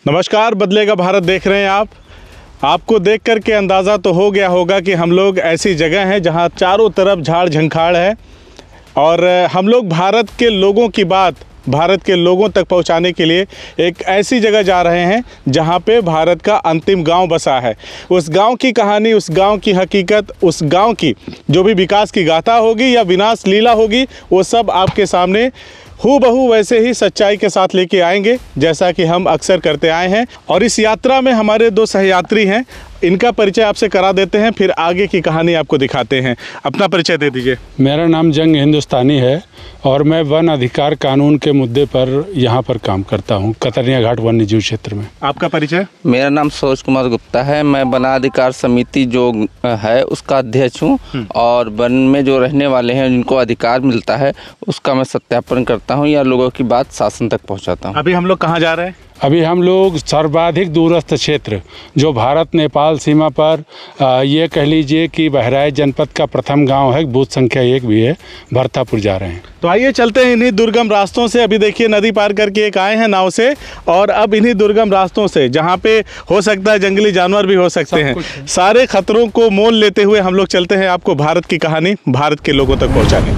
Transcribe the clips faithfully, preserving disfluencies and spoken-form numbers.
नमस्कार, बदलेगा भारत देख रहे हैं आप। आपको देख कर के अंदाज़ा तो हो गया होगा कि हम लोग ऐसी जगह हैं जहां चारों तरफ झाड़ झंखाड़ है और हम लोग भारत के लोगों की बात भारत के लोगों तक पहुंचाने के लिए एक ऐसी जगह जा रहे हैं जहां पे भारत का अंतिम गांव बसा है। उस गांव की कहानी, उस गांव की हकीकत, उस गांव की जो भी विकास की गाथा होगी या विनाश लीला होगी, वो सब आपके सामने हूबहू वैसे ही सच्चाई के साथ लेके आएंगे, जैसा कि हम अक्सर करते आए हैं। और इस यात्रा में हमारे दो सहयात्री हैं, इनका परिचय आपसे करा देते हैं, फिर आगे की कहानी आपको दिखाते हैं। अपना परिचय दे दीजिए। मेरा नाम जंग हिंदुस्तानी है और मैं वन अधिकार कानून के मुद्दे पर यहाँ पर काम करता हूँ, कतरनिया घाट वन्य जीव क्षेत्र में। आपका परिचय? मेरा नाम सरोज कुमार गुप्ता है। मैं वन अधिकार समिति जो है उसका अध्यक्ष हूँ और वन में जो रहने वाले हैं जिनको अधिकार मिलता है उसका मैं सत्यापन करता हूँ या लोगों की बात शासन तक पहुँचाता हूँ। अभी हम लोग कहाँ जा रहे हैं? अभी हम लोग सर्वाधिक दूरस्थ क्षेत्र जो भारत नेपाल सीमा पर आ, ये कह लीजिए कि बहराइच जनपद का प्रथम गांव है, बूथ संख्या एक भी है, भरतापुर जा रहे हैं। तो आइए चलते हैं इन्हीं दुर्गम रास्तों से। अभी देखिए नदी पार करके एक आए हैं नाव से, और अब इन्हीं दुर्गम रास्तों से जहाँ पे हो सकता है जंगली जानवर भी हो सकते हैं, सारे खतरों को मोल लेते हुए हम लोग चलते हैं आपको भारत की कहानी भारत के लोगों तक पहुँचाने।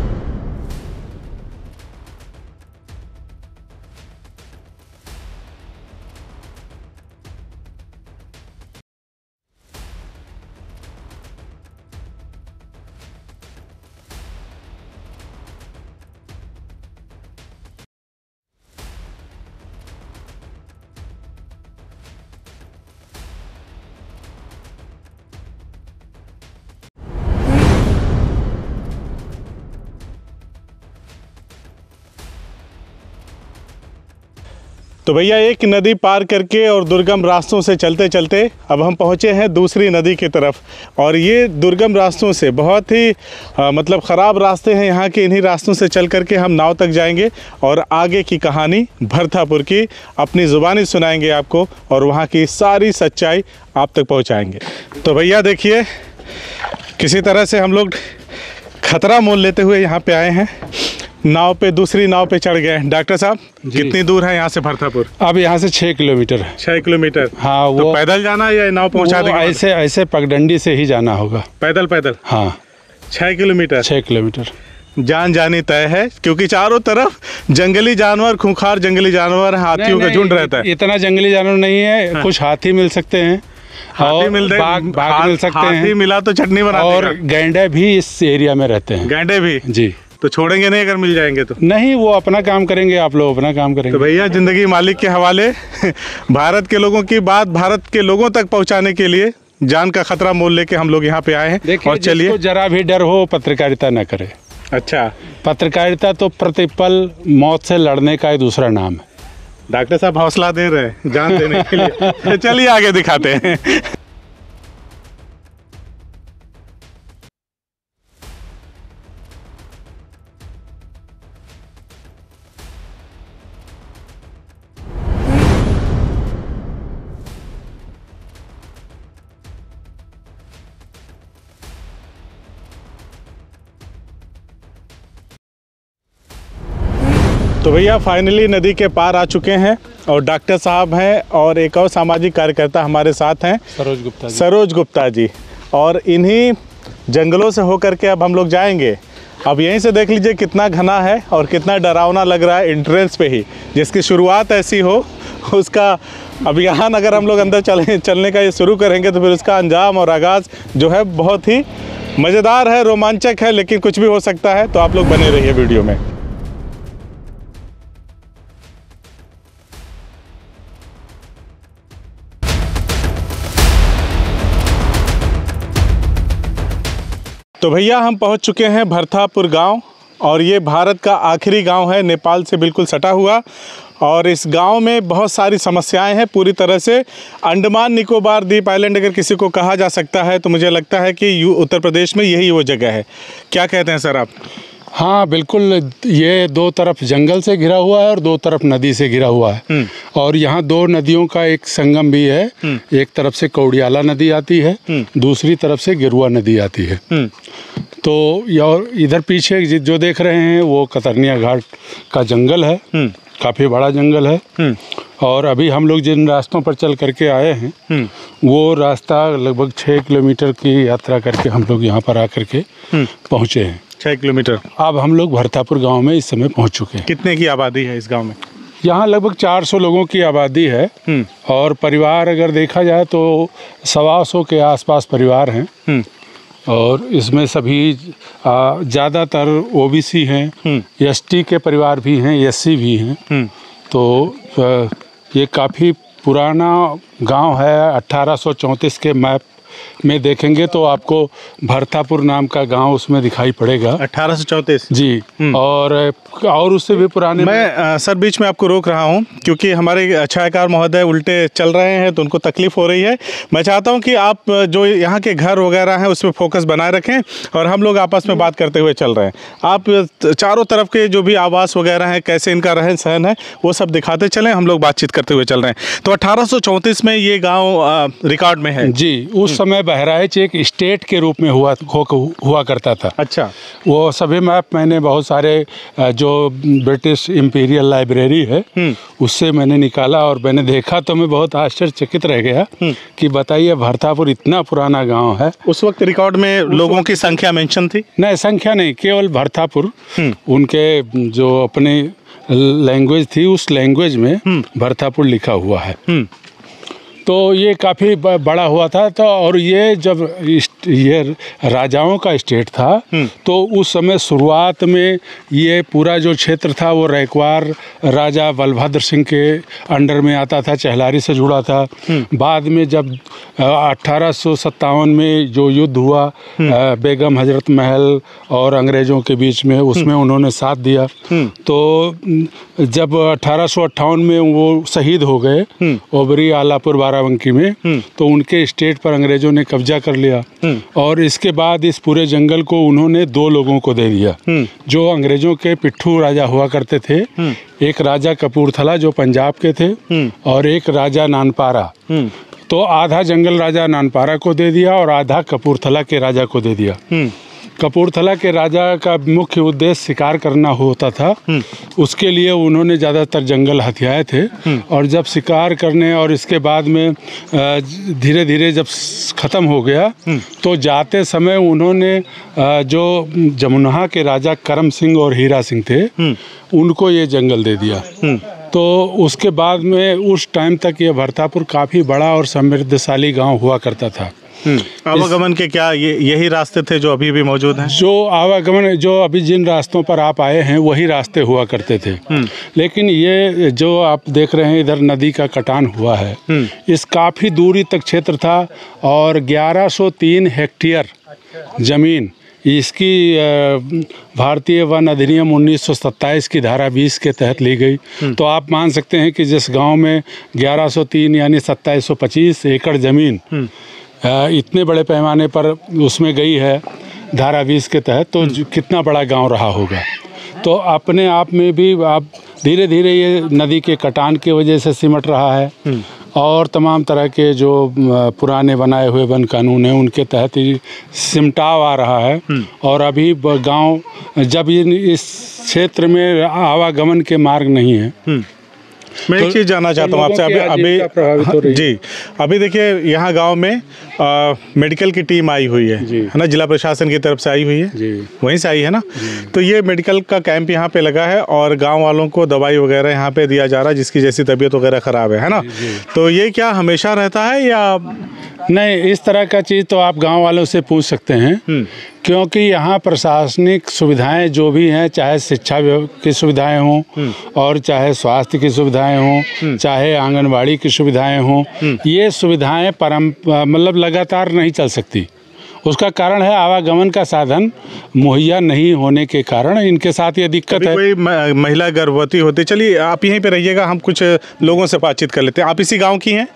तो भैया एक नदी पार करके और दुर्गम रास्तों से चलते चलते अब हम पहुँचे हैं दूसरी नदी की तरफ। और ये दुर्गम रास्तों से बहुत ही आ, मतलब ख़राब रास्ते हैं यहाँ के। इन्हीं रास्तों से चल करके हम नाव तक जाएंगे और आगे की कहानी भरतापुर की अपनी ज़ुबानी सुनाएंगे आपको और वहाँ की सारी सच्चाई आप तक पहुँचाएँगे। तो भैया देखिए, किसी तरह से हम लोग खतरा मोल लेते हुए यहाँ पे आए हैं, नाव पे, दूसरी नाव पे चढ़ गए। डॉक्टर साहब कितनी दूर है यहाँ से भरतापुर? अब यहाँ से छः किलोमीटर है। छः किलोमीटर? हाँ। वो तो पैदल जाना या नाव पहुँचा देंगे? ऐसे ऐसे पगडंडी से ही जाना होगा। पैदल पैदल? हाँ। छः किलोमीटर? छः किलोमीटर जान जानी तय है, क्योंकि चारों तरफ जंगली जानवर, खूंखार जंगली जानवर, हाथियों का झुंड रहता है। इतना जंगली जानवर नहीं है। हाँ। कुछ हाथी मिल सकते हैं, हाथी मिल बाघ बाघ मिल सकते हैं। हाथी मिला तो चटनी बना देगा। और गैंडे भी इस एरिया में रहते हैं। गैंडे भी? जी। तो छोड़ेंगे नहीं अगर मिल जाएंगे तो? नहीं, वो अपना काम करेंगे, आप लोग अपना काम करेंगे। तो भैया जिंदगी मालिक के हवाले। भारत के लोगों की बात भारत के लोगों तक पहुंचाने के लिए जान का खतरा मोल लेके हम लोग यहाँ पे आए हैं। और चलिए, जरा भी डर हो पत्रकारिता न करे। अच्छा। पत्रकारिता तो प्रतिपल मौत से लड़ने का एक दूसरा नाम है। डॉक्टर साहब हौसला दे रहे हैं जान देने के लिए। चलिए आगे दिखाते हैं। तो भैया फाइनली नदी के पार आ चुके हैं और डॉक्टर साहब हैं और एक और सामाजिक कार्यकर्ता हमारे साथ हैं, सरोज गुप्ता जी। सरोज गुप्ता जी। और इन्हीं जंगलों से होकर के अब हम लोग जाएंगे। अब यहीं से देख लीजिए कितना घना है और कितना डरावना लग रहा है एंट्रेंस पे ही। जिसकी शुरुआत ऐसी हो उसका, अब यहाँ अगर हम लोग अंदर चले चलने का ये शुरू करेंगे तो फिर उसका अंजाम और आगाज़ जो है बहुत ही मज़ेदार है, रोमांचक है, लेकिन कुछ भी हो सकता है। तो आप लोग बने रहिए वीडियो में। तो भैया हम पहुंच चुके हैं भरतापुर गांव, और ये भारत का आखिरी गांव है, नेपाल से बिल्कुल सटा हुआ। और इस गांव में बहुत सारी समस्याएं हैं। पूरी तरह से अंडमान निकोबार द्वीप आइलैंड अगर किसी को कहा जा सकता है तो मुझे लगता है कि उत्तर प्रदेश में यही वो जगह है। क्या कहते हैं सर आप? हाँ बिल्कुल, ये दो तरफ जंगल से घिरा हुआ है और दो तरफ नदी से घिरा हुआ है। और यहाँ दो नदियों का एक संगम भी है। एक तरफ से कौड़ियाला नदी आती है, दूसरी तरफ से गिरुआ नदी आती है। तो और इधर पीछे जो देख रहे हैं वो कतरनिया घाट का जंगल है, काफ़ी बड़ा जंगल है। और अभी हम लोग जिन रास्तों पर चल करके आए हैं वो रास्ता लगभग छः किलोमीटर की यात्रा करके हम लोग यहाँ पर आकर के पहुँचे हैं। छः किलोमीटर। अब हम लोग भरतापुर गांव में इस समय पहुँच चुके हैं। कितने की आबादी है इस गांव में? यहाँ लगभग चार सौ लोगों की आबादी है और परिवार अगर देखा जाए तो सवा सौ के आसपास परिवार हैं और इसमें सभी ज़्यादातर ओबीसी हैं, एसटी के परिवार भी हैं, एससी भी हैं। तो आ, ये काफ़ी पुराना गांव है। अठारह सौ चौंतीस के मैप में देखेंगे तो आपको भरतापुर नाम का गांव उसमें दिखाई पड़ेगा। अठारह सौ चौंतीस जी। और और उससे भी पुराने। मैं आ, सर बीच में आपको रोक रहा हूं क्योंकि हमारे छायाकार महोदय उल्टे चल रहे हैं तो उनको तकलीफ हो रही है। मैं चाहता हूं कि आप जो यहाँ के घर वगैरह हैं उस पर फोकस बनाए रखें और हम लोग आपस में बात करते हुए चल रहे हैं। आप चारों तरफ के जो भी आवास वगैरह हैं, कैसे इनका रहन सहन है, वो सब दिखाते चलें, हम लोग बातचीत करते हुए चल रहे हैं। तो अठारह सौ चौंतीस में ये गाँव रिकॉर्ड में है जी। उस समय बहराइच एक स्टेट के रूप में हुआ हुआ करता था। अच्छा। वो सभी मैप मैंने बहुत सारे जो ब्रिटिश इंपीरियल लाइब्रेरी है उससे मैंने निकाला और मैंने देखा तो मैं बहुत आश्चर्यचकित रह गया कि बताइए भरतापुर इतना पुराना गांव है। उस वक्त रिकॉर्ड में लोगों की संख्या मेंशन थी? नहीं, संख्या नहीं, केवल भरतापुर उनके जो अपने लैंग्वेज थी उस लैंग्वेज में भरतापुर लिखा हुआ है। तो ये काफ़ी बड़ा हुआ था। तो और ये जब ये राजाओं का स्टेट था तो उस समय शुरुआत में ये पूरा जो क्षेत्र था वो रैकवार राजा बलभद्र सिंह के अंडर में आता था, चहलारी से जुड़ा था। बाद में जब अट्ठारह सौ सत्तावन में जो युद्ध हुआ बेगम हजरत महल और अंग्रेज़ों के बीच में, उसमें उन्होंने साथ दिया। तो जब अट्ठारह सौ अट्ठावन में वो शहीद हो गए ओबरी आलापुर बाराबंकी में, तो उनके स्टेट पर अंग्रेजों ने कब्जा कर लिया और इसके बाद इस पूरे जंगल को उन्होंने दो लोगों को दे दिया जो अंग्रेजों के पिट्ठू राजा हुआ करते थे। एक राजा कपूरथला जो पंजाब के थे और एक राजा नानपारा। तो आधा जंगल राजा नानपारा को दे दिया और आधा कपूरथला के राजा को दे दिया। कपूरथला के राजा का मुख्य उद्देश्य शिकार करना होता था, उसके लिए उन्होंने ज़्यादातर जंगल हथियाए थे। और जब शिकार करने और इसके बाद में धीरे धीरे जब ख़त्म हो गया तो जाते समय उन्होंने जो जमुना के राजा करम सिंह और हीरा सिंह थे उनको ये जंगल दे दिया। तो उसके बाद में उस टाइम तक ये भरतापुर काफ़ी बड़ा और समृद्धशाली गांव हुआ करता था। आवागमन के क्या ये यही रास्ते थे जो अभी भी मौजूद हैं? जो आवागमन जो अभी जिन रास्तों पर आप आए हैं वही रास्ते हुआ करते थे। लेकिन ये जो आप देख रहे हैं इधर नदी का कटान हुआ है, इस काफ़ी दूरी तक क्षेत्र था और ग्यारह सौ तीन हेक्टेयर ज़मीन इसकी भारतीय वन अधिनियम उन्नीस सौ सत्ताईस की धारा बीस के तहत ली गई। तो आप मान सकते हैं कि जिस गांव में ग्यारह सौ तीन यानी सत्ताईस सौ पच्चीस एकड़ ज़मीन इतने बड़े पैमाने पर उसमें गई है धारा बीस के तहत, तो कितना बड़ा गांव रहा होगा। तो अपने आप में भी आप धीरे धीरे ये नदी के कटान की वजह से सिमट रहा है और तमाम तरह के जो पुराने बनाए हुए वन कानून हैं उनके तहत ही सिमटाव आ रहा है। और अभी गांव जब इस क्षेत्र में आवागमन के मार्ग नहीं है। मैं एक चीज़ जानना चाहता हूँ आपसे। अभी अभी जी अभी देखिए यहाँ गांव में आ, मेडिकल की टीम आई हुई है है ना, जिला प्रशासन की तरफ से आई हुई है जी। वहीं से आई है ना। तो ये मेडिकल का कैंप यहाँ पे लगा है और गांव वालों को दवाई वगैरह यहाँ पे दिया जा रहा है जिसकी जैसी तबीयत वगैरह ख़राब है है ना। तो ये क्या हमेशा रहता है या नहीं? इस तरह का चीज़ तो आप गाँव वालों से पूछ सकते हैं क्योंकि यहाँ प्रशासनिक सुविधाएं जो भी हैं, चाहे शिक्षा की सुविधाएं हों और चाहे स्वास्थ्य की सुविधाएं हों, चाहे आंगनबाड़ी की सुविधाएं हों, ये सुविधाएं परम मतलब लगातार नहीं चल सकती। उसका कारण है आवागमन का साधन मुहैया नहीं होने के कारण इनके साथ ये दिक्कत है। कोई महिला गर्भवती होती, चलिए आप यहीं पे रहिएगा, हम कुछ लोगों से बातचीत कर लेते हैं। आप इसी गाँव की हैं?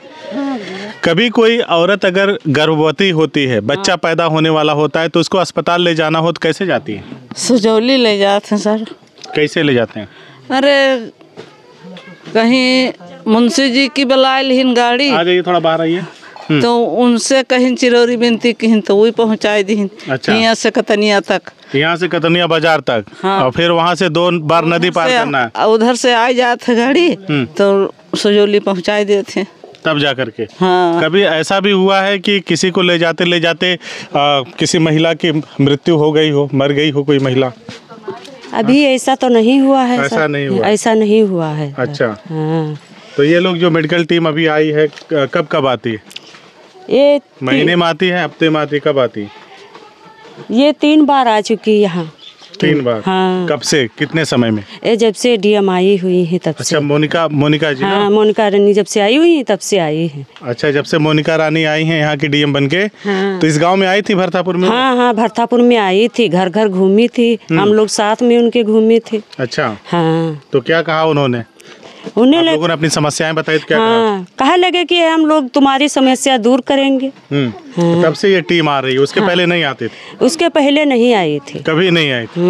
कभी कोई औरत अगर गर्भवती होती है, बच्चा पैदा होने वाला होता है, तो उसको अस्पताल ले जाना हो तो कैसे जाती है? सुजौली ले जाते हैं सर। कैसे ले जाते हैं? अरे कहीं मुंशी जी की बुलाए लेकिन गाड़ी। आ जाइए, थोड़ा बाहर आइए। तो उनसे कहीं चिरौरी बिनती कहीं तो वही पहुँचाई दी। अच्छा। यहाँ से कतनिया तक, यहाँ से कतनिया बाजार तक। हाँ। और फिर वहाँ से दो बार नदी पार करना है। उधर से आ जाते गाड़ी तो सजौली पहुँचाई देते तब जा करके। हाँ। कभी ऐसा भी हुआ है कि किसी को ले जाते ले जाते आ, किसी महिला की मृत्यु हो गई हो, मर गई हो कोई महिला? अभी ऐसा तो नहीं हुआ है ऐसा सर। नहीं हुआ? ऐसा नहीं हुआ है। अच्छा। हाँ। तो ये लोग जो मेडिकल टीम अभी आई है कब कब आती है? ये महीने में आती है, हफ्ते में आती है, कब आती है? ये तीन बार आ चुकी यहाँ। तीन बार? हाँ। कब से, कितने समय में? ये जब से डीएम आई हुई है तब से। अच्छा, मोनिका मोनिका जी ना? हाँ, मोनिका रानी जब से आई हुई है तब से आई है। अच्छा, जब से मोनिका रानी आई हैं यहाँ की डीएम बनके। हाँ। तो इस गांव में आई थी भरतापुर में? हाँ हाँ, भरतापुर में आई थी, घर घर घूमी थी, हम लोग साथ में उनके घूमे थे। अच्छा। हाँ। तो क्या कहा उन्होंने? उन्हें आप लग... लोगों ने अपनी समस्याएं बताई तो क्या हाँ, कहा लगे कि हम लोग तुम्हारी समस्या दूर करेंगे। हम्म। तो तब से ये टीम आ रही है, उसके हाँ। पहले नहीं आती थी? उसके पहले नहीं आई थी, कभी नहीं आई थी।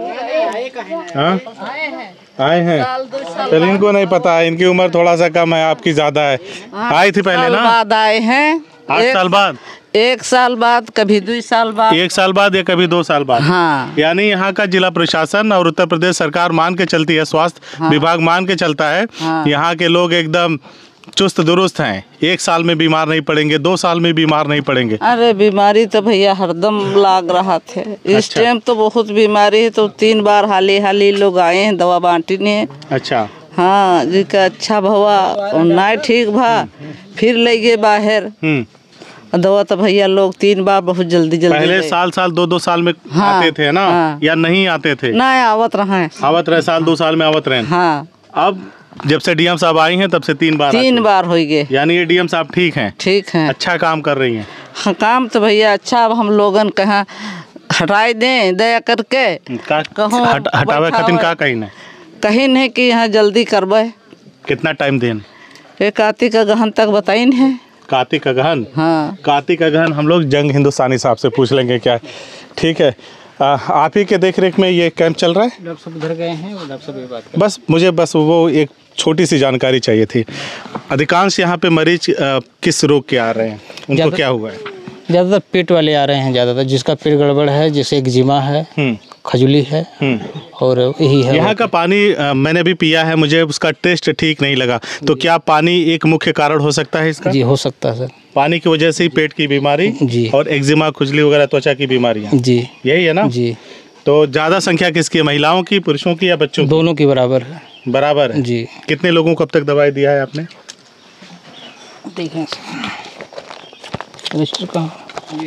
हाँ? आए हैं। चलिए, इनको नहीं पता है, इनकी उम्र थोड़ा सा कम है, आपकी ज्यादा है। आई थी पहले ना? बाद आए हैं। आठ साल बाद? एक साल बाद, कभी दो साल बाद। एक साल बाद या कभी दो साल बाद? हाँ। यानी यहाँ का जिला प्रशासन और उत्तर प्रदेश सरकार मान के चलती है, स्वास्थ्य हाँ। विभाग मान के चलता है। हाँ। यहाँ के लोग एकदम चुस्त दुरुस्त हैं, एक साल में बीमार नहीं पड़ेंगे, दो साल में बीमार नहीं पड़ेंगे। अरे बीमारी तो भैया हरदम लाग रहा थे। इस अच्छा। टाइम तो बहुत बीमारी है, तो तीन बार हाली हाली लोग आए हैं दवा बांटने। अच्छा। हाँ जी का अच्छा भवा और ना ठीक भा, फिर ले गए बाहर। हम्म। दवा तो भैया लोग तीन बार बहुत जल्दी जल्दी पहले ले। साल साल दो दो साल में हाँ। आते थे ना? हाँ। या नहीं आते थे? ना आवत रहे। आवत रहे, साल दो साल में आवत रहे। हाँ। अब जब से डीएम साहब आई हैं तब से तीन बार तीन आते। बार हो गए। यानी ये डीएम साहब ठीक हैं? ठीक है, अच्छा काम कर रही हैं। हाँ, काम तो भैया अच्छा। अब हम लोगन कहाँ हटाई दें दया करके? का, कहूँ हट, हटावे खातिर का कहीं नहीं? कहीं नहीं कि यहाँ जल्दी करबे। कितना टाइम दें? एक कार्तिक का गहन तक बताइन है। कार्तिक अगहन? हाँ। कार्तिक अगहन हम लोग जंग हिंदुस्तानी साहब से पूछ लेंगे क्या। ठीक है। आ, आप ही के देख रेख में ये कैंप चल रहा है? डॉक्टर साहब उधर गए हैं, वो डॉक्टर साहब ये बात बस मुझे बस वो एक छोटी सी जानकारी चाहिए थी। अधिकांश यहाँ पे मरीज आ, किस रोग के आ रहे हैं, उनको ज़्यादा- क्या हुआ है? ज़्यादातर पेट वाले आ रहे हैं, ज़्यादातर जिसका पेट गड़बड़ है, जैसे एक्जिमा है, खजुली है, और यही है। यहाँ का पानी आ, मैंने भी पिया है, मुझे उसका टेस्ट ठीक नहीं लगा। तो क्या पानी एक मुख्य कारण हो सकता है इसका? जी हो सकता है सर। पानी की वजह से ही पेट की बीमारी जी। और एक्जिमा, खुजली वगैरह त्वचा की बीमारियाँ, जी यही है ना? जी। तो ज़्यादा संख्या किसकी है, महिलाओं की, पुरुषों की या बच्चों की? दोनों की बराबर है। बराबर है जी। कितने लोगों को अब तक दवाई दिया है आपने? देखें रजिस्टर कहाँ?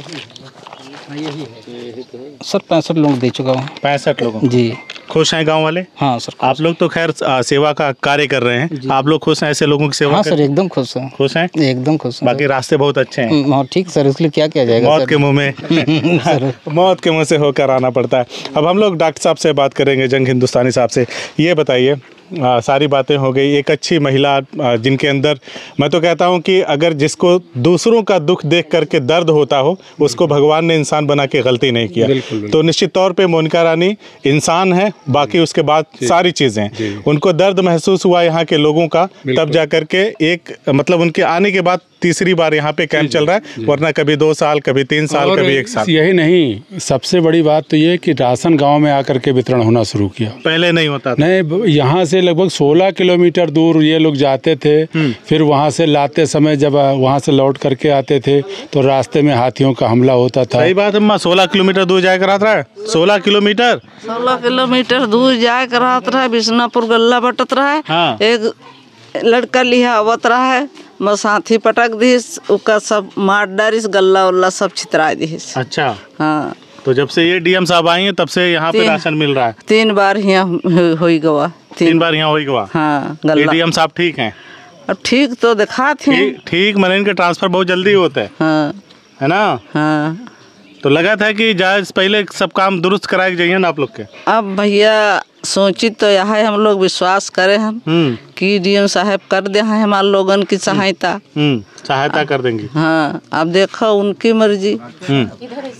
सर पैंसठ लोग दे चुका हूँ। पैंसठ लोगों? जी। खुश हैं गांव वाले? हाँ सर। आप लोग तो खैर आ, सेवा का कार्य कर रहे हैं, आप लोग खुश हैं ऐसे लोगों की सेवा हाँ कर? सर, एकदम खुश हैं। खुश हैं? एकदम खुश हैं। बाकी रास्ते बहुत अच्छे हैं। हाँ ठीक सर, इसलिए क्या किया जाएगा? मौत सर? के मुंह में मौत के मुंह से होकर आना पड़ता है। अब हम लोग डॉक्टर साहब से बात करेंगे, जंग हिंदुस्तानी साहब से। ये बताइए, आ, सारी बातें हो गई, एक अच्छी महिला आ, जिनके अंदर, मैं तो कहता हूँ कि अगर जिसको दूसरों का दुख देख करके दर्द होता हो, उसको भगवान ने इंसान बना के गलती नहीं किया। तो निश्चित तौर पे मोनिका रानी इंसान है, बाकी उसके बाद सारी चीज़ें, उनको दर्द महसूस हुआ यहाँ के लोगों का, तब जा करके एक मतलब उनके आने के बाद तीसरी बार यहाँ पे कैंप चल रहा है, वरना कभी दो साल, कभी तीन साल, कभी एक साल। यही नहीं, सबसे बड़ी बात तो ये कि राशन गांव में आकर के वितरण होना शुरू किया। पहले नहीं होता था। नहीं, यहाँ से लगभग सोलह किलोमीटर दूर ये लोग जाते थे, फिर वहाँ से लाते समय जब वहाँ से लौट करके आते थे तो रास्ते में हाथियों का हमला होता था। सही बात है, सोलह किलोमीटर दूर जाया करा था। सोलह किलोमीटर सोलह किलोमीटर दूर जाए करात रहा, बिशनापुर गल्ला बटत रहा है। हाँ। एक लड़का लिया आवत रहा है, बस हाथी पटक दीस, उसका सब मार डारिस, गल्ला उल्ला सब छितरा दीस। अच्छा। हाँ। तो जब से ये डीएम साहब आई हैं तब से यहाँ पे तीन- राशन मिल रहा है? तीन बार यहाँ हो गवा। तीन बार यहाँ हो गया? हाँ ये गल्ला। डीएम साहब ठीक हैं? अब ठीक तो दिखा थे। ठीक ठीक, मैंने इनका ट्रांसफर बहुत जल्दी होता है, हाँ है ना? हाँ। तो लगा था कि जायज पहले सब काम दुरुस्त कराए जाइए ना आप लोग के। अब भैया सोची तो यह है, हम लोग विश्वास करें हम हम्म कि डीएम साहब कर दे हैं हमारे लोगन की सहायता। हम्म सहायता कर देंगी। हाँ, अब देखो उनकी मर्जी। हम्म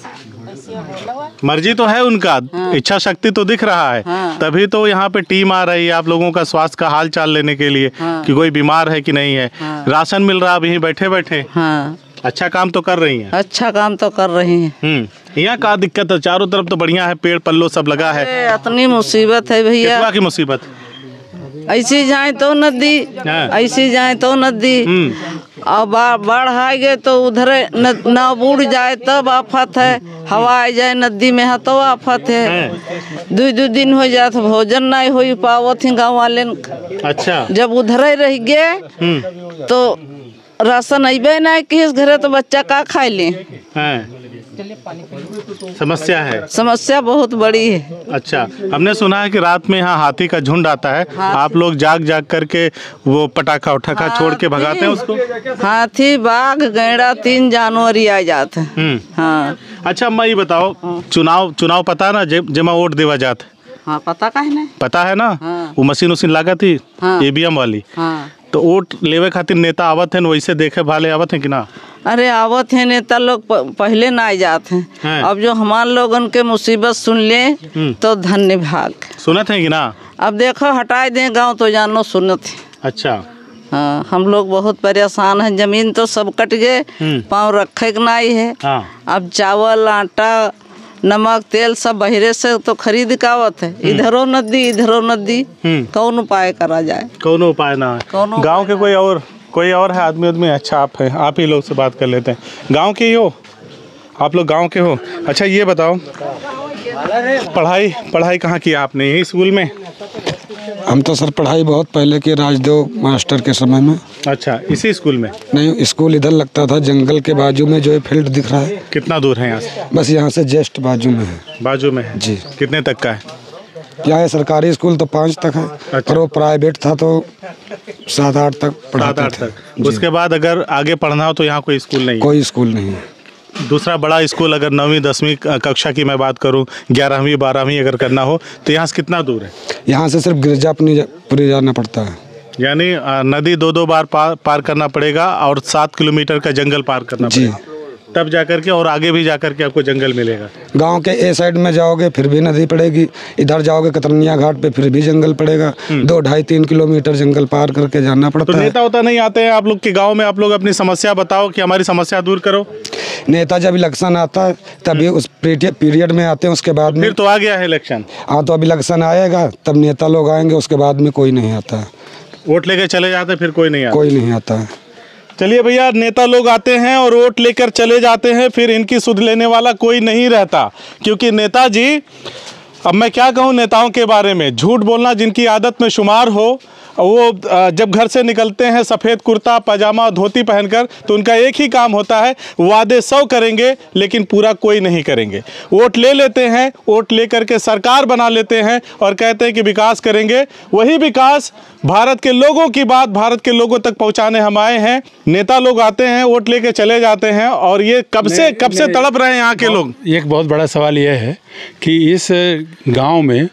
मर्जी तो है उनका, इच्छा शक्ति तो दिख रहा है। हाँ। तभी तो यहाँ पे टीम आ रही है आप लोगों का स्वास्थ्य का हाल चाल लेने के लिए, हाँ। कि कोई बीमार है कि नहीं है। हाँ। राशन मिल रहा है अभी बैठे बैठे। हाँ अच्छा काम तो कर रही हैं। अच्छा काम तो कर रही हैं। हम्म यहाँ का दिक्कत है? चारों तरफ तो बढ़िया है, पेड़ पल्लो सब लगा है। अरे इतनी मुसीबत है भैया। कितना की मुसीबत? ऐसी जाए तो नदी, हाँ। ऐसी जाए तो नदी, और बाढ़ आ गए तो उधर न बूढ़ जाए तब आफत है, हवा आ जाए नदी में है तो आफत है। दो दो दिन हो जाए तो भोजन नहीं हो पावत ही गाँव वाले। अच्छा, जब उधर रह गए तो राशन अबे नहीं किस घरे तो बच्चा का खाए ले। समस्या है, समस्या बहुत बड़ी है। अच्छा, हमने सुना है कि रात में यहाँ हाथी का झुंड आता है, आप लोग जाग जाग करके वो पटाखा उठाखा छोड़ के भगाते हैं उसको? हाथी, बाघ, गैंडा, तीन जानवर ही आ जाते हैं। हाँ। अच्छा अम्मा ये बताओ, चुनाव चुनाव पता ना जमा वोट देवा जात? हाँ पता का है ना, पता है ना। हाँ। वो मशीन उसीन लागा थी ईवीएम वाली। हाँ। तो वोट लेवे खातिर नेता आवत है, वैसे देखे भाले आवत है कि ना? अरे आवत है नेता लोग, पहले ना आ जाते हैं। अब जो हमारे लोगन के मुसीबत सुन ले तो धन्य भाग। सुनत है कि ना? अब देखो हटाए दें गांव तो जानो सुनत है। अच्छा। हाँ, हम लोग बहुत परेशान हैं। जमीन तो सब कट गए, पाँव रखे के नहीं है। हाँ। अब चावल, आटा, नमक, तेल सब बहरे से तो खरीद के आवत है। इधरो नदी, इधरो नदी, कौन उपाय करा जाए? कौन उपाय ना है। गांव के कोई और कोई और है आदमी आदमी? अच्छा आप है, आप ही लोग से बात कर लेते हैं। गांव के ही हो आप लोग? गांव के हो। अच्छा ये बताओ, पढ़ाई पढ़ाई कहाँ किया आपने? यही स्कूल में? हम तो सर पढ़ाई बहुत पहले की, राजदेव मास्टर के समय में। अच्छा, इसी स्कूल में? नहीं, स्कूल इधर लगता था जंगल के बाजू में, जो फील्ड दिख रहा है। कितना दूर है यहाँ से? बस यहाँ से जस्ट बाजू में है। बाजू में है जी। कितने तक का है? क्या है, सरकारी स्कूल तो पाँच तक है। अच्छा। और वो प्राइवेट था तो सात आठ तक पढ़ाते सात आठ तक। उसके बाद अगर आगे पढ़ना हो तो यहाँ कोई स्कूल नहीं? कोई स्कूल नहीं है। दूसरा बड़ा स्कूल अगर नौवीं दसवीं कक्षा की मैं बात करूं, ग्यारहवीं बारहवीं अगर करना हो तो यहाँ से कितना दूर है? यहाँ से सिर्फ गिरजापुरी जाना पड़ता है। यानी नदी दो दो बार पार पार करना पड़ेगा और सात किलोमीटर का जंगल पार करना पड़ेगा, तब जाकर के, और आगे भी जाकर के आपको जंगल मिलेगा। गांव के ए साइड में जाओगे फिर भी नदी पड़ेगी, इधर जाओगे कतरनिया घाट पे फिर भी जंगल पड़ेगा। दो ढाई तीन किलोमीटर जंगल पार करके जाना पड़ता है। तो नेता होता नहीं आते हैं आप लोग के गांव में? आप लोग अपनी समस्या बताओ कि हमारी समस्या दूर करो। नेता जब इलेक्शन आता है तभी उस पीरियड में आते हैं, उसके बाद में फिर तो आ गया है इलेक्शन। हाँ, तो अब इलेक्शन आएगा तब नेता लोग आएंगे, उसके बाद में कोई नहीं आता है। वोट लेके चले जाते फिर कोई नहीं आता? कोई नहीं आता है। चलिए भैया, नेता लोग आते हैं और वोट लेकर चले जाते हैं, फिर इनकी सुध लेने वाला कोई नहीं रहता। क्योंकि नेताजी, अब मैं क्या कहूँ नेताओं के बारे में, झूठ बोलना जिनकी आदत में शुमार हो, वो जब घर से निकलते हैं सफ़ेद कुर्ता पजामा धोती पहनकर, तो उनका एक ही काम होता है, वादे सौ करेंगे लेकिन पूरा कोई नहीं करेंगे। वोट ले लेते हैं, वोट लेकर के सरकार बना लेते हैं और कहते हैं कि विकास करेंगे। वही विकास भारत के लोगों की बात भारत के लोगों तक पहुंचाने हम आए हैं। नेता लोग आते हैं, वोट लेके चले जाते हैं, और ये कब से कब से तड़प रहे हैं यहाँ के लोग। एक बहुत बड़ा सवाल यह है कि इस गांव में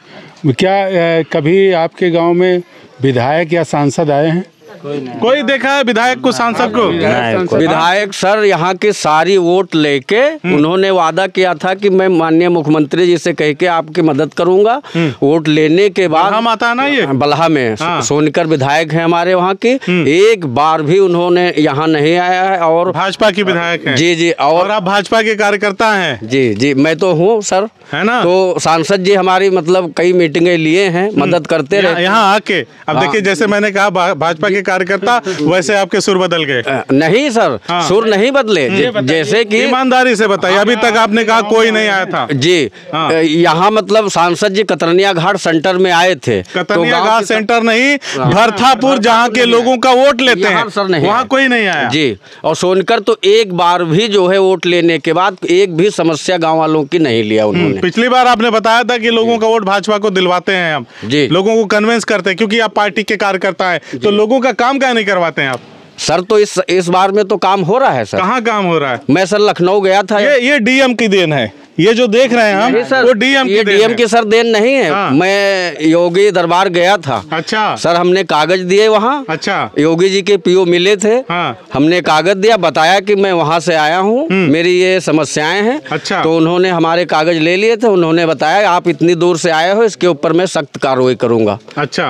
क्या कभी आपके गांव में विधायक या सांसद आए हैं? कोई देखा है विधायक को, सांसद को? विधायक सर यहाँ के सारी वोट लेके उन्होंने वादा किया था कि मैं माननीय मुख्यमंत्री जी से कह के आपकी मदद करूंगा। वोट लेने के बाद हम आता है ना, ये बल्हा में हाँ। सोनकर विधायक है हमारे वहाँ के, एक बार भी उन्होंने यहाँ नहीं आया है। और भाजपा की विधायक है? जी जी। और, और आप भाजपा के कार्यकर्ता हैं? जी जी, मैं तो हूँ सर, है ना। तो सांसद जी हमारी मतलब कई मीटिंगें लिए हैं, मदद करते रहे यहाँ आके। अब देखिए, जैसे मैंने कहा भाजपा के कार्यकर्ता, वैसे आपके सुर बदल गए? नहीं सर, हाँ। सुर नहीं बदले। जैसे कि ईमानदारी से बताइए, अभी तक आपने कहा कोई नहीं आया था। जी हाँ। यहाँ मतलब सांसद जी कतरनिया घाट सेंटर में आए थे। कतरनिया तो घाट सेंटर नहीं, भरथापुर, जहाँ के लोगों का वोट लेते हैं, सर नहीं, वहाँ कोई नहीं आया। जी। और सोनकर तो एक बार भी जो है वोट लेने के बाद एक भी समस्या गाँव वालों की नहीं लिया उन्होंने। पिछली बार आपने बताया था कि लोगों का वोट भाजपा को दिलवाते हैं हम, जी, लोगों को कन्विंस करते हैं, क्योंकि आप पार्टी के कार्यकर्ता हैं। तो लोगों का काम क्या नहीं करवाते हैं आप? सर तो इस इस बार में तो काम हो रहा है सर। कहाँ काम हो रहा है? मैं सर लखनऊ गया था। ये ये डीएम की देन है, ये जो देख रहे हैं हम, सर, वो डीएम की ये डीएम की सर देन नहीं है। हाँ। मैं योगी दरबार गया था। अच्छा सर, हमने कागज दिए वहाँ। अच्छा। योगी जी के पीओ मिले थे। हाँ। हमने कागज दिया, बताया कि मैं वहाँ से आया हूँ, मेरी ये समस्याएं हैं। अच्छा। तो उन्होंने हमारे कागज ले लिए थे। उन्होंने बताया आप इतनी दूर से आए हो, इसके ऊपर मैं सख्त कार्रवाई करूंगा। अच्छा।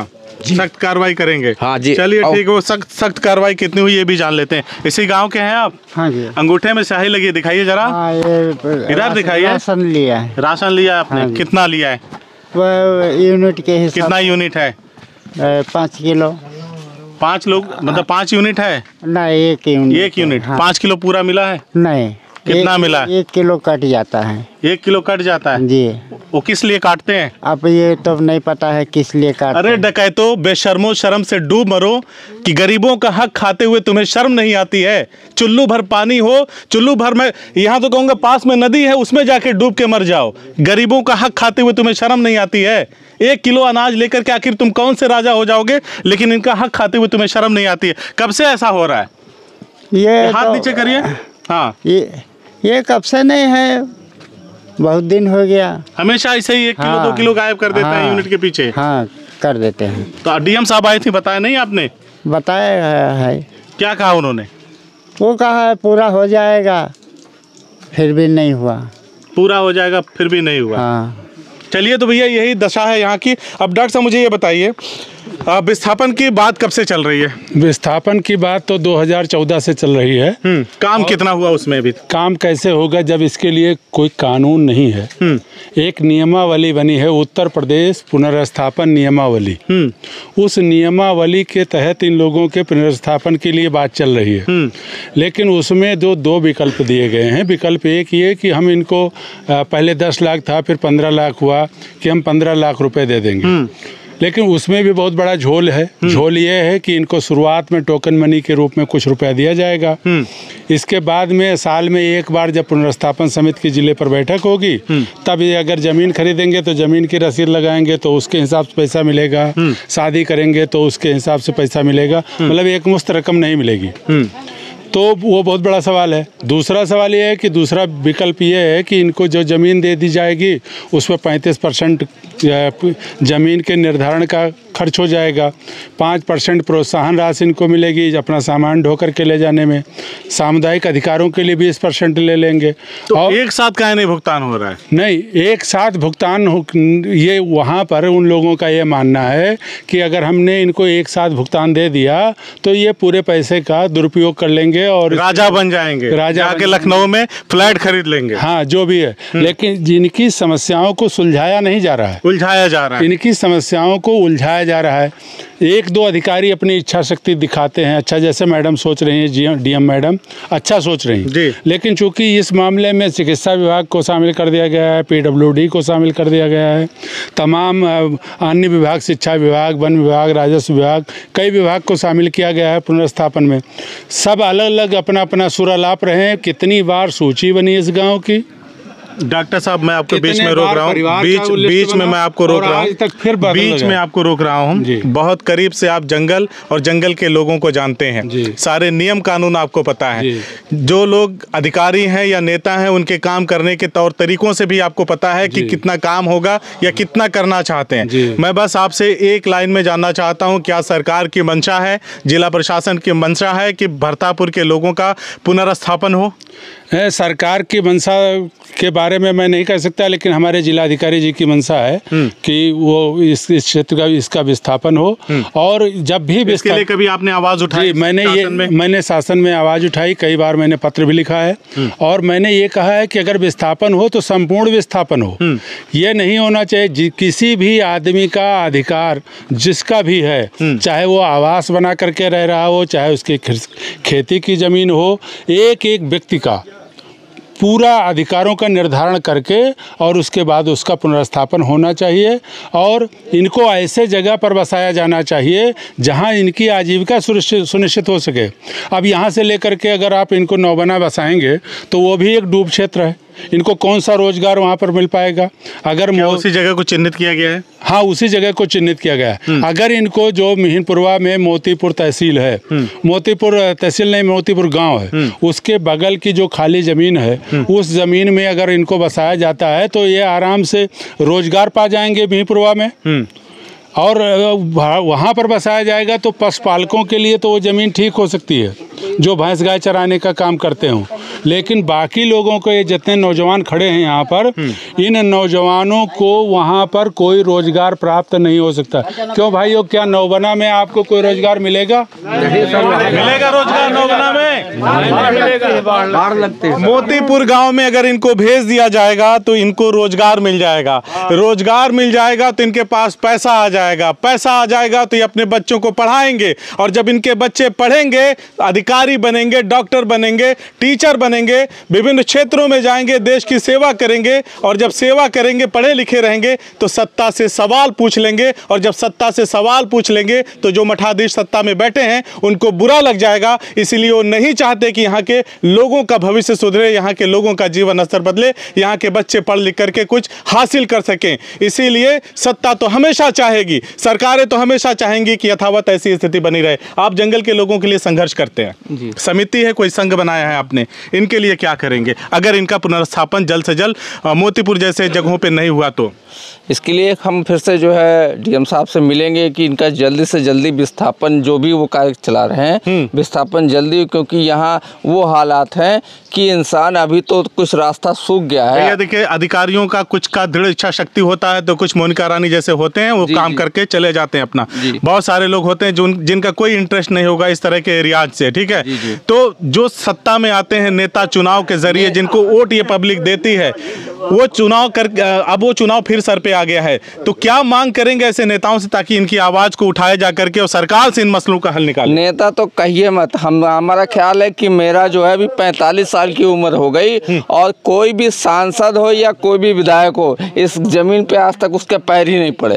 सख्त कार्रवाई करेंगे। हाँ जी। चलिए ठीक है, वो सख्त सख्त कार्रवाई कितनी हुई ये भी जान लेते हैं। इसी गांव के हैं आप? हाँ जी। अंगूठे में स्याही लगी है, दिखाइए जरा। हाँ, ये इधर दिखाइए। राशन लिया है। राशन लिया आपने? हाँ जी। कितना लिया है? वो यूनिट के हिसाब। कितना यूनिट है? पाँच किलो। पाँच लोग मतलब पाँच यूनिट है? नहीं, एक यूनिट। एक यूनिट। हाँ। पाँच किलो पूरा मिला है? नहीं। कितना एक, मिला? एक किलो कट जाता है। एक किलो कट जाता है जी। वो किस लिए काटते हैं? अब ये तो नहीं पता है किस लिए काटते अरे हैं। डकैतो, बेशर्मो, शर्म से डूब मरो कि गरीबों का हक खाते हुए तुम्हें शर्म नहीं आती है। चुल्लू भर पानी हो, चुल्लू भर में, यहाँ तो कहूँगा पास में नदी है, उसमें जाके डूब के मर जाओ। गरीबों का हक खाते हुए तुम्हें शर्म नहीं आती है। एक किलो अनाज लेकर के आखिर तुम कौन से राजा हो जाओगे, लेकिन इनका हक खाते हुए तुम्हें शर्म नहीं आती है। कब से ऐसा हो रहा है? ये हाथ तो, नीचे करिए। हाँ, ये ये कब से नहीं है, बहुत दिन हो गया। हमेशा ऐसे ही एक किलो हाँ, दो किलो गायब कर देते हैं हाँ, यूनिट के पीछे। हाँ, कर देते हैं। तो डीएम साहब आए थे, बताया नहीं आपने? बताया है। क्या कहा उन्होंने? वो कहा है पूरा हो जाएगा, फिर भी नहीं हुआ। पूरा हो जाएगा फिर भी नहीं हुआ। हाँ। चलिए, तो भैया यही दशा है यहाँ की। अब डॉक्टर साहब मुझे ये बताइए, आ, विस्थापन की बात कब से चल रही है? विस्थापन की बात तो दो हज़ार चौदह से चल रही है। काम कितना हुआ उसमें अभी? काम कैसे होगा जब इसके लिए कोई कानून नहीं है। एक नियमावली बनी है, उत्तर प्रदेश पुनर्स्थापन नियमावली। उस नियमावली के तहत इन लोगों के पुनर्स्थापन के लिए बात चल रही है, लेकिन उसमें जो दो विकल्प दिए गए हैं। विकल्प एक ये कि हम इनको पहले दस लाख था, फिर पंद्रह लाख हुआ कि हम पंद्रह लाख रुपए दे देंगे, लेकिन उसमें भी बहुत बड़ा झोल है। झोल ये है कि इनको शुरुआत में टोकन मनी के रूप में कुछ रुपया दिया जाएगा। इसके बाद में साल में एक बार जब पुनर्स्थापन समिति की जिले पर बैठक होगी, तब ये अगर ज़मीन खरीदेंगे तो ज़मीन की रसीद लगाएंगे तो उसके हिसाब से पैसा मिलेगा। शादी करेंगे तो उसके हिसाब से पैसा मिलेगा, मतलब एक मुश्त रकम नहीं मिलेगी। तो वो बहुत बड़ा सवाल है। दूसरा सवाल ये है कि दूसरा विकल्प ये है कि इनको जो ज़मीन दे दी जाएगी उस पर पैंतीस परसेंट ज़मीन के निर्धारण का खर्च हो जाएगा। पाँच परसेंट प्रोत्साहन राशि इनको मिलेगी अपना सामान ढो करके ले जाने में। सामुदायिक अधिकारों के लिए बीस परसेंट ले लेंगे। तो और एक साथ काहे नहीं भुगतान हो रहा है? नहीं, एक साथ भुगतान हो, ये वहाँ पर उन लोगों का ये मानना है कि अगर हमने इनको एक साथ भुगतान दे दिया तो ये पूरे पैसे का दुरुपयोग कर लेंगे और राजा बन जाएंगे, राजा जाके लखनऊ में फ्लैट खरीद लेंगे। हाँ, जो भी है, लेकिन जिनकी समस्याओं को सुलझाया नहीं जा रहा है, उलझाया जा रहा है, इनकी समस्याओं को उलझाया जा रहा है। एक दो अधिकारी अपनी इच्छा शक्ति दिखाते हैं, अच्छा जैसे मैडम सोच रही हैं, डीएम मैडम अच्छा सोच रही हैं, लेकिन चूंकि इस मामले में चिकित्सा विभाग को शामिल कर दिया गया है, पीडब्ल्यूडी को शामिल कर दिया गया है, तमाम अन्य विभाग, शिक्षा विभाग, वन विभाग, राजस्व विभाग, कई विभाग को शामिल किया गया है पुनर्स्थापन में। सब अलग अलग अपना अपना सुर अलाप रहे हैं। कितनी बार सूची बनी इस गाँव की? डॉक्टर साहब मैं आपको बीच में रोक रहा हूँ, बीच बीच में मैं आपको रोक रहा हूँ, फिर बीच में आपको रोक रहा हूँ। बहुत करीब से आप जंगल और जंगल के लोगों को जानते हैं, सारे नियम कानून आपको पता है। जो लोग अधिकारी हैं या नेता हैं उनके काम करने के तौर तरीकों से भी आपको पता है कि कितना काम होगा या कितना करना चाहते हैं। मैं बस आपसे एक लाइन में जानना चाहता हूँ, क्या सरकार की मंशा है, जिला प्रशासन की मंशा है कि भरतापुर के लोगों का पुनर्स्थापन हो? सरकार की मंशा के बारे में मैं नहीं कह सकता, लेकिन हमारे जिलाधिकारी जी की मंशा है कि वो इस क्षेत्र का इसका विस्थापन हो। और जब भी इसके लिए कभी आपने आवाज़ उठाई? मैंने ये मैंने शासन में आवाज़ उठाई, कई बार मैंने पत्र भी लिखा है, और मैंने ये कहा है कि अगर विस्थापन हो तो संपूर्ण विस्थापन हो। ये नहीं होना चाहिए किसी भी आदमी का अधिकार जिसका भी है, चाहे वो आवास बना करके रह रहा हो, चाहे उसकी खेती की ज़मीन हो, एक एक व्यक्ति का पूरा अधिकारों का निर्धारण करके और उसके बाद उसका पुनर्स्थापन होना चाहिए। और इनको ऐसे जगह पर बसाया जाना चाहिए जहां इनकी आजीविका सुनिश्चित हो सके। अब यहां से लेकर के अगर आप इनको नौबना बसाएंगे तो वो भी एक डूब क्षेत्र है, इनको कौन सा रोजगार वहां पर मिल पाएगा? अगर उसी जगह को चिन्हित किया गया है? हाँ, उसी जगह को चिन्हित किया गया है। अगर इनको जो मिहिनपुरवा में मोतीपुर तहसील है, मोतीपुर तहसील नहीं मोतीपुर गांव है, उसके बगल की जो खाली ज़मीन है उस ज़मीन में अगर इनको बसाया जाता है तो ये आराम से रोजगार पा जाएंगे मिहिनपुरवा में। और वहाँ पर बसाया जाएगा तो पशुपालकों के लिए तो वो ज़मीन ठीक हो सकती है जो भैंस गाय चराने का काम करते हों। लेकिन बाकी लोगों को, ये जितने नौजवान खड़े हैं यहाँ पर, इन नौजवानों को वहाँ पर कोई रोजगार प्राप्त नहीं हो सकता। क्यों भाइयों, क्या नौबना में आपको कोई रोजगार मिलेगा? मिलेगा रोजगार नौबना में? बाढ़ लगती है। मोतीपुर गांव में अगर इनको भेज दिया जाएगा तो इनको रोजगार मिल जाएगा, रोजगार मिल जाएगा तो इनके पास पैसा आ जाएगा, पैसा आ जाएगा तो ये अपने बच्चों को पढ़ाएंगे, और जब इनके बच्चे पढ़ेंगे, अधिकारी बनेंगे, डॉक्टर बनेंगे, टीचर बनेंगे, विभिन्न क्षेत्रों में जाएंगे, देश की सेवा करेंगे, और जब सेवा करेंगे, पढ़े लिखे रहेंगे तो सत्ता से सवाल पूछ लेंगे, और जब सत्ता से सवाल पूछ लेंगे तो जो मठाधीश सत्ता में बैठे हैं उनको बुरा लग जाएगा। इसीलिए वो नहीं चाहते कि यहाँ के लोगों का भविष्य सुधरे, यहाँ के लोगों का जीवन स्तर बदले, यहाँ के बच्चे पढ़ लिख करके कुछ हासिल कर सकें। इसीलिए सत्ता तो हमेशा चाहेगी, सरकारें तो हमेशा चाहेंगी कि यथावत ऐसी स्थिति बनी रहे। आप जंगल के लोगों के लिए संघर्ष करते हैं, समिति है, कोई संघ बनाया है आपने, इनके लिए क्या करेंगे अगर इनका पुनर्स्थापन जल्द से जल्द मोतीपुर जैसे जगहों पे नहीं हुआ तो? इसके लिए हम फिर से जो है डीएम साहब से मिलेंगे कि इनका जल्दी से जल्दी विस्थापन, जो भी वो कार्य चला रहे हैं, विस्थापन जल्दी, क्योंकि यहाँ वो हालात हैं कि इंसान अभी तो कुछ रास्ता सूख गया है। ये देखिए, अधिकारियों का कुछ का दृढ़ इच्छा शक्ति होता है तो कुछ मोनिका रानी जैसे होते हैं, वो काम करके चले जाते हैं अपना। बहुत सारे लोग होते हैं जो जिनका कोई इंटरेस्ट नहीं होगा इस तरह के रियाज से, ठीक है। तो जो सत्ता में आते हैं नेता, चुनाव के जरिए जिनको वोट ये पब्लिक देती है, वो चुनाव कर अब वो चुनाव फिर सर पे आ गया है, तो क्या मांग करेंगे ऐसे नेताओं से ताकि इनकी आवाज को उठाया जा करके और सरकार से इन मसलों का हल निकाले? नेता तो कहिए मत, हम हमारा ख्याल है कि मेरा जो है अभी पैंतालीस साल की उम्र हो गई और कोई भी सांसद हो या कोई भी विधायक हो इस जमीन पे आज तक उसके पैर ही नहीं पड़े।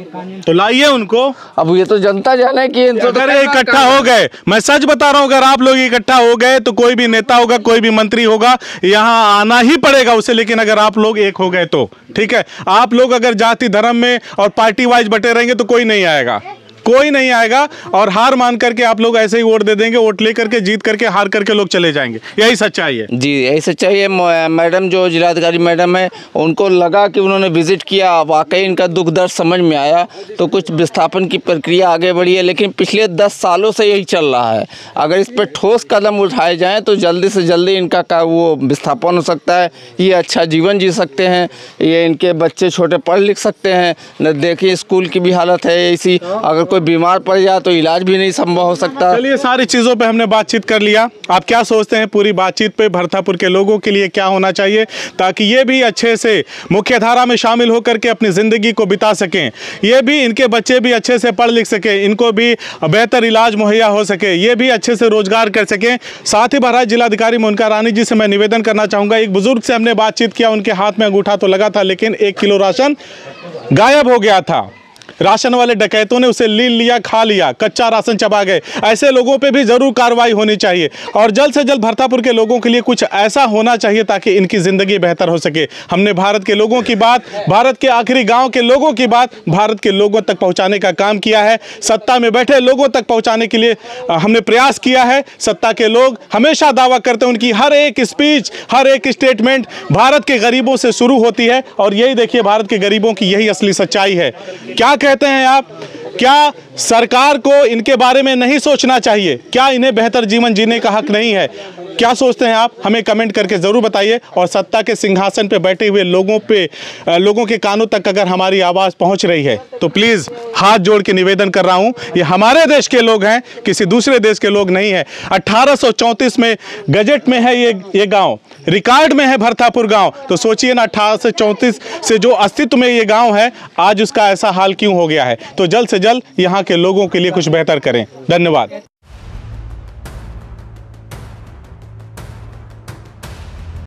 तो लाइए उनको। अब ये तो जनता जाने कि अगर ये इकट्ठा हो गए, मैं सच बता रहा हूँ, अगर आप लोग इकट्ठा हो गए तो कोई भी नेता होगा, कोई भी मंत्री होगा, यहाँ आना ही पड़ेगा उसे। लेकिन अगर आप लोग एक हो गए तो ठीक है। आप लोग अगर जाति धर्म में और पार्टी वाइज बटे रहेंगे तो कोई नहीं आएगा, कोई नहीं आएगा, और हार मान करके आप लोग ऐसे ही वोट दे देंगे, वोट ले करके जीत करके हार करके लोग चले जाएंगे। यही सच्चाई है जी, यही सच्चाई है। मैडम जो जिलाधिकारी मैडम है, उनको लगा कि उन्होंने विजिट किया, वाकई इनका दुख दर्द समझ में आया, तो कुछ विस्थापन की प्रक्रिया आगे बढ़ी है। लेकिन पिछले दस सालों से यही चल रहा है। अगर इस पर ठोस कदम उठाए जाएँ तो जल्दी से जल्दी इनका का वो विस्थापन हो सकता है, ये अच्छा जीवन जी सकते हैं, ये इनके बच्चे छोटे पढ़ लिख सकते हैं। न देखिए स्कूल की भी हालत है ऐसी, अगर कोई बीमार पड़ जाए तो इलाज भी नहीं संभव हो सकता। चलिए, सारी चीज़ों पे हमने बातचीत कर लिया। आप क्या सोचते हैं पूरी बातचीत पे भरथापुर के लोगों के लिए क्या होना चाहिए ताकि ये भी अच्छे से मुख्य धारा में शामिल होकर के अपनी ज़िंदगी को बिता सकें, ये भी इनके बच्चे भी अच्छे से पढ़ लिख सकें, इनको भी बेहतर इलाज मुहैया हो सके, ये भी अच्छे से रोजगार कर सकें। साथ ही बहरहाल जिलाधिकारी मोनिका रानी जी से मैं निवेदन करना चाहूँगा, एक बुजुर्ग से हमने बातचीत किया, उनके हाथ में अंगूठा तो लगा था लेकिन एक किलो राशन गायब हो गया था। राशन वाले डकैतों ने उसे लील लिया, खा लिया, कच्चा राशन चबा गए। ऐसे लोगों पे भी जरूर कार्रवाई होनी चाहिए और जल्द से जल्द भरथापुर के लोगों के लिए कुछ ऐसा होना चाहिए ताकि इनकी ज़िंदगी बेहतर हो सके। हमने भारत के लोगों की बात, भारत के आखिरी गांव के लोगों की बात भारत के लोगों तक पहुंचाने का काम किया है। सत्ता में बैठे लोगों तक पहुंचाने के लिए हमने प्रयास किया है। सत्ता के लोग हमेशा दावा करते हैं, उनकी हर एक स्पीच, हर एक स्टेटमेंट भारत के गरीबों से शुरू होती है और यही देखिए भारत के गरीबों की यही असली सच्चाई है। क्या कहते हैं आप? क्या सरकार को इनके बारे में नहीं सोचना चाहिए? क्या इन्हें बेहतर जीवन जीने का हक नहीं है? क्या सोचते हैं आप? हमें कमेंट करके ज़रूर बताइए। और सत्ता के सिंहासन पे बैठे हुए लोगों पे लोगों के कानों तक अगर हमारी आवाज़ पहुंच रही है तो प्लीज़ हाथ जोड़ के निवेदन कर रहा हूं, ये हमारे देश के लोग हैं, किसी दूसरे देश के लोग नहीं हैं। अट्ठारह सौ चौंतीस में गजट में है ये ये गाँव, रिकॉर्ड में है भरथापुर गाँव। तो सोचिए ना, अट्ठारह सौ चौंतीस से जो अस्तित्व में ये गाँव है आज उसका ऐसा हाल क्यों हो गया है। तो जल्द से जल्द यहाँ के लोगों के लिए कुछ बेहतर करें। धन्यवाद।